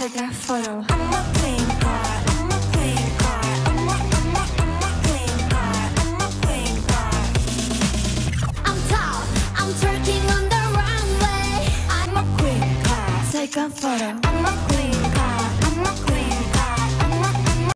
take a photo. I'm a queen card, I'm a queen card, I'm a queen card, I'm a queen card. I'm tall, I'm twerking on the runway. I'm a queen card, take a photo. I'm a queen